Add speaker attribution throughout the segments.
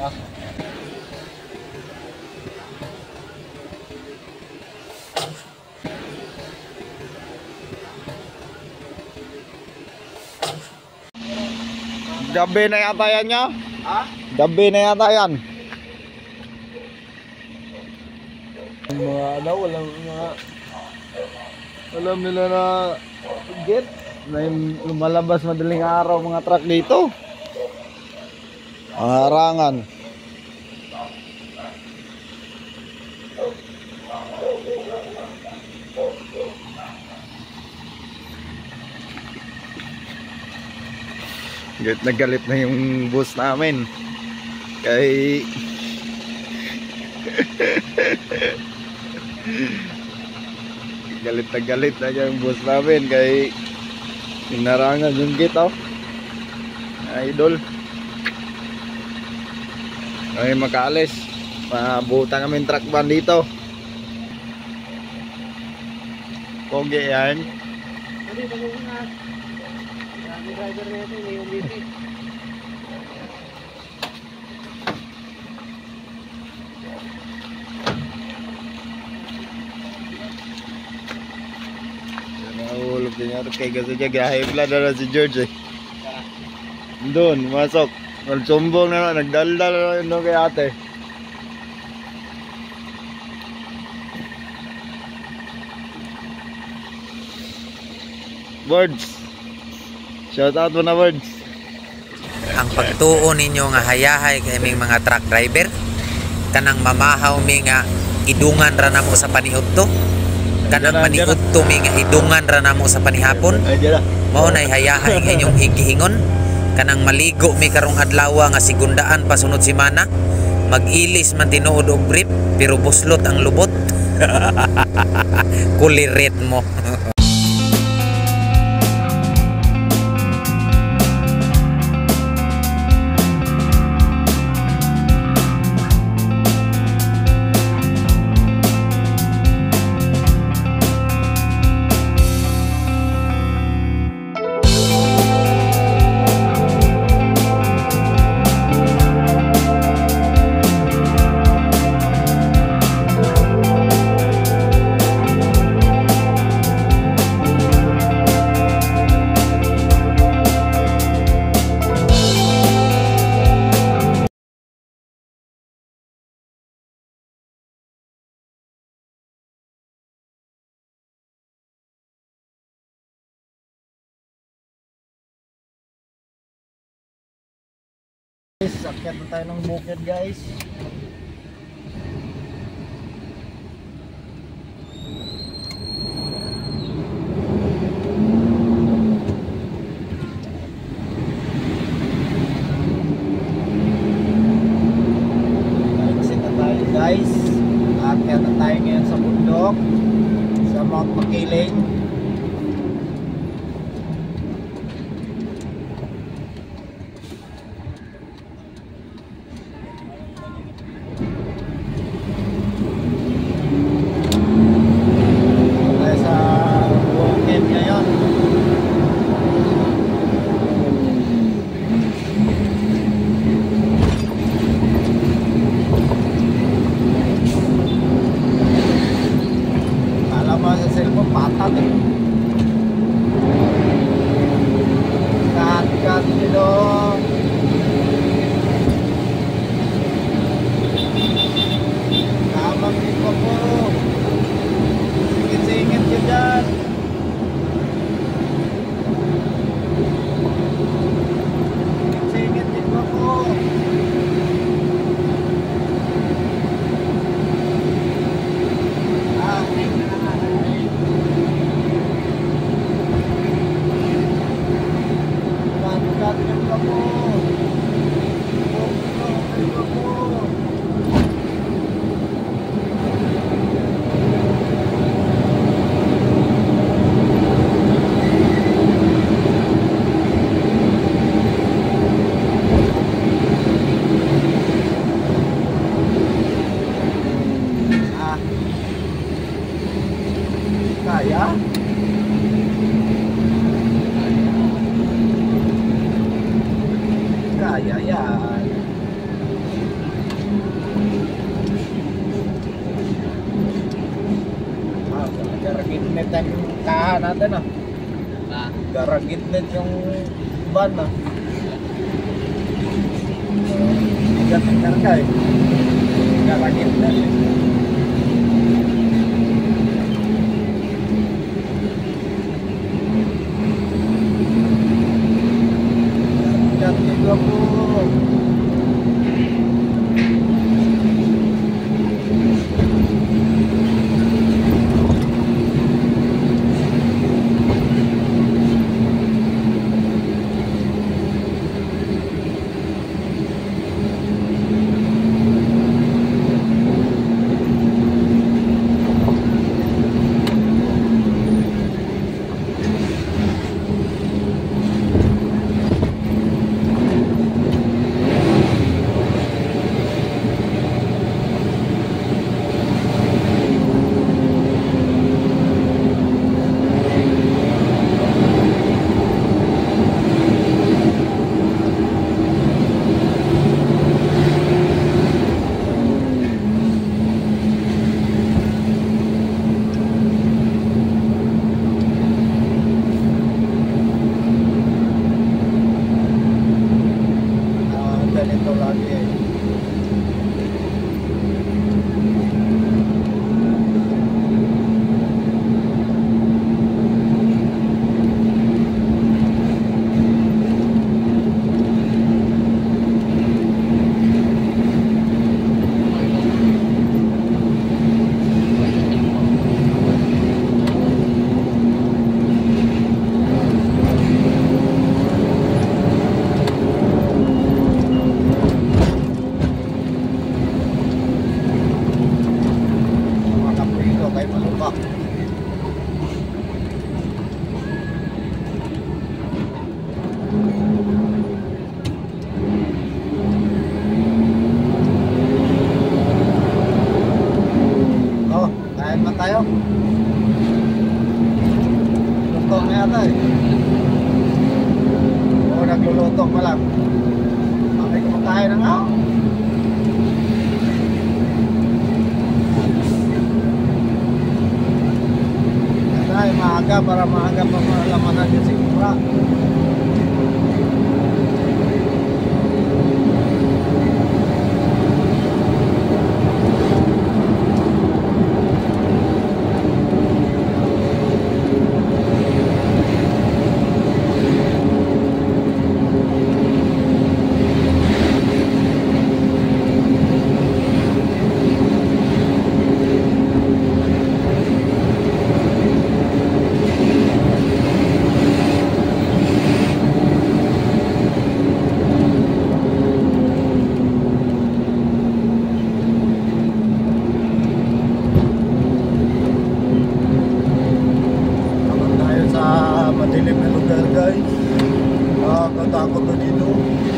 Speaker 1: Gabi na yata yan niya.
Speaker 2: Ha?
Speaker 1: Gabi na yata yan.
Speaker 2: Mga ano, walang mga alam nila na get na yung lumalabas madaling araw mga truck dito.
Speaker 1: Ang harangan. Galit na yung bus namin. Kay galit na yung bus namin kay inarangan yung gate, oh. Idol. Ay makaalis. Mabutan kami truck van dito. Pogi yan.
Speaker 2: Driver na ito, yung dito.
Speaker 1: Nahulog din niya. Kaya kasi dyan, high blood na si George eh. Doon, masok. Nagsumbong na, nagdaldal na yun kay ate. Words. Shout out mo na, Words.
Speaker 3: Ang pagtuo ninyo nga hayahay kay aming mga truck driver, kanang mamahaw mi nga idungan ra namo sa paniudto, kanang maniudto mi nga idungan ra namo sa panihapon. Mao nay hayahay nga inyong higihingon, kanang maligo mi karong adlaw nga sigundaan pa sunod semana, mag-ilis man tinuod og brief pero buslot ang lubot. Kulirit mo.
Speaker 2: Akyat na tayo ng bukid, guys. Exit na tayo, guys. Akyat na tayo ngayon sa bundok, sa Mount Makiling. Sa cellphone patat eh. Kat dito. Tamang dito po. Singit-singit yun dyan. Singit dito po. Kaya? Kaya yan. na yung kaha natin ah. Garagitnet yung van ah. Bigat ng karga eh. Garagitnet. Bigat nito po. Ganito lagi eh. Kay malubak. Oh, kain na tayo. Luto na yata eh. Oo, nagluluto pa lang. Bakit kumakain na nga? Ay, maaga para maaga pa malamanan yung sigura. Madilim na lugar guys. Nakakatakot na dito.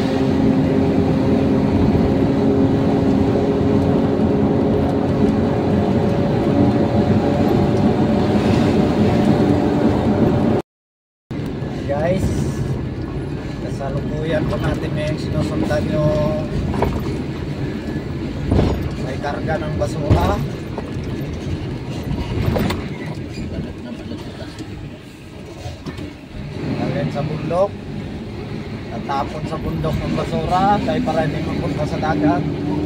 Speaker 2: Guys, kasalukuyan pa natin may sinusundan yung may karga ng basura. Sa bundok, natapon sa bundok ng basura dahil para hindi mapunta sa dagat.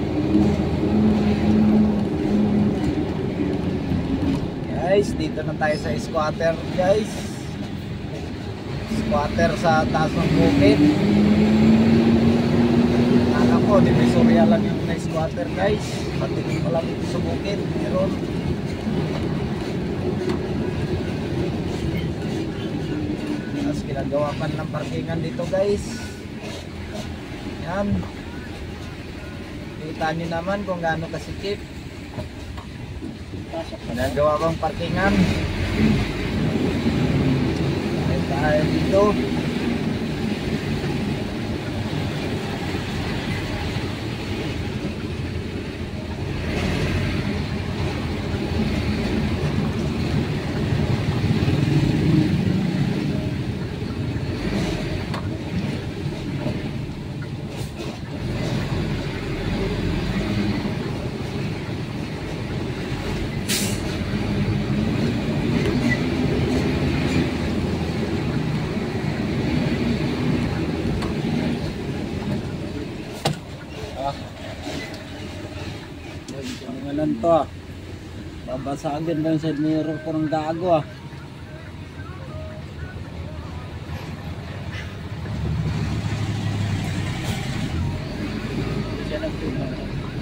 Speaker 2: Guys, dito na tayo sa squatter guys. Squatter sa taas ng bukid. Akala ko Divisoria lang yung na squatter guys. Patingin pa lang dito sa bukid. Meron. Ginagawa pa ng parkingan dito guys. Yan. Kita nyo naman kung gaano kasikip. Ginagawa pang parkingan. Ay tayo dito. Kunan to ah. Babasagin lang sa mirror ko ng gago ah. Siya nagtulong.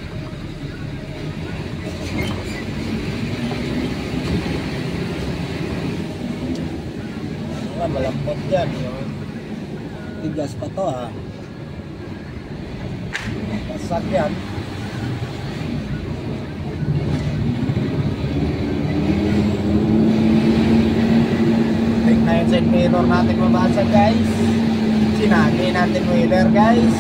Speaker 2: Malambot yan. Tigas pa to ha. Basag yan. Take na yung side mirror natin mabasag guys. Sinagi natin wheeler guys.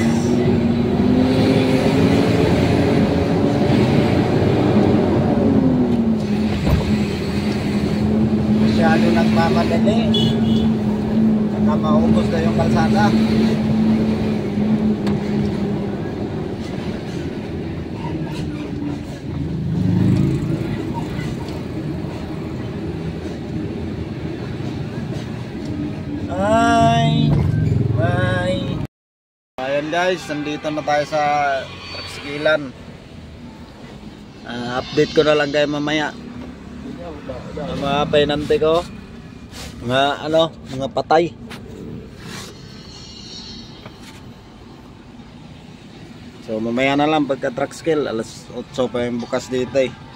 Speaker 2: Masyado nagmamadali. Saka maubos na yung kalsada. Ayan guys, nandito na tayo sa Traxilan. Update ko na lang kayo mamaya. Mga painante ko, mga patay. So mamaya na lang pagka truck skill, alas 8 pa yung bukas dito eh.